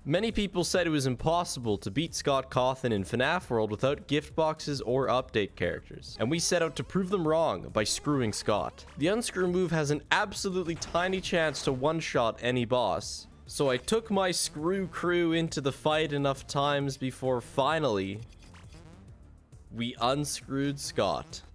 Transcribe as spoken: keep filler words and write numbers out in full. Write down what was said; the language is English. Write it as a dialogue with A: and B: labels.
A: Many people said it was impossible to beat Scott Cawthon in FNAF World without gift boxes or update characters, and we set out to prove them wrong by screwing Scott. The unscrew move has an absolutely tiny chance to one-shot any boss, so I took my screw crew into the fight enough times before finally we unscrewed Scott.